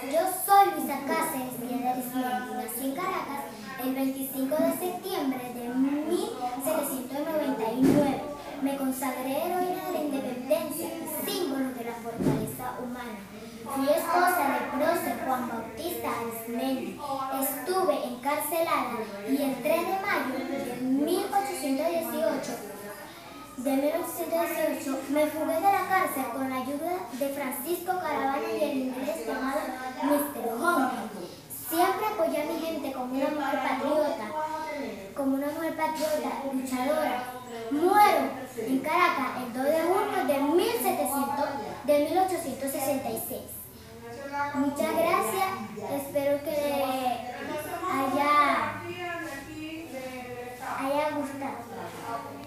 Yo soy Luisa Cáceres Piedra Arismendi, nací en Caracas el 25 de septiembre de 1799. Me consagré heroína de la independencia y símbolo de la fortaleza humana. Fui esposa del prócer Juan Bautista Arismendi. Estuve encarcelada y el 3 de mayo de 1818 me fugué de la cárcel con la ayuda de Francisco Caravana y el inglés llamado Mr. Honey. Siempre apoyé a mi gente como una mujer patriota, luchadora. Muero en Caracas el 2 de junio de 1866. Muchas gracias, espero que les haya gustado.